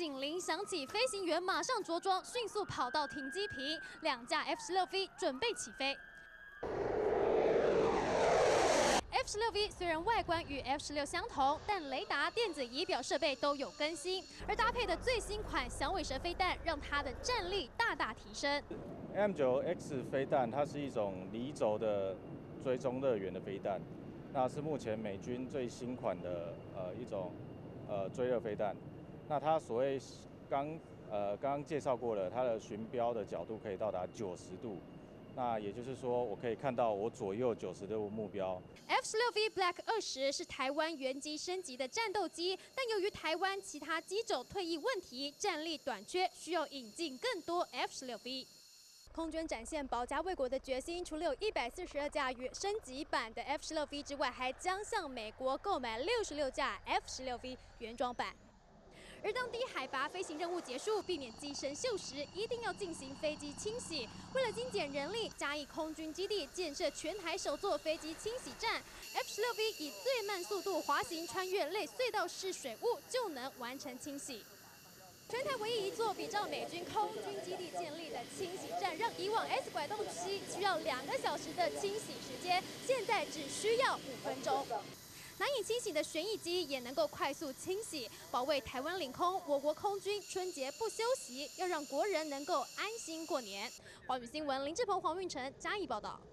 警铃响起，飞行员马上着装，迅速跑到停机坪，两架 F-16V 准备起飞。F-16V 虽然外观与 F-16相同，但雷达、电子仪表设备都有更新，而搭配的最新款响尾蛇飞弹，让它的战力大大提升。 M9X 飞弹它是一种离轴的追踪乐园的飞弹，那是目前美军最新款的一种追热飞弹。那它所谓刚刚介绍过了，它的巡标的角度可以到达90度。那也就是说，我可以看到我左右90度目标。 F-16V Black 20是台湾原机升级的战斗机，但由于台湾其他机种退役问题，战力短缺，需要引进更多 F-16V。空军展现保家卫国的决心，除了有142架与升级版的 F-16V 之外，还将向美国购买66架 F-16V 原装版。而当低海拔飞行任务结束，避免机身锈蚀，一定要进行飞机清洗。为了精简人力，嘉义空军基地建设全台首座飞机清洗站 ，F-16V 以最慢速度滑行穿越类隧道式水雾，就能完成清洗。全台唯一一座比照美军空军基地建立的清洗站，让以往 S 拐洞期需要2个小时的清洗时间，现在只需要5分钟。难以清洗的旋翼机也能够快速清洗，保卫台湾领空。我国空军春节不休息，要让国人能够安心过年。华语新闻林志鹏、黄运成嘉义报道。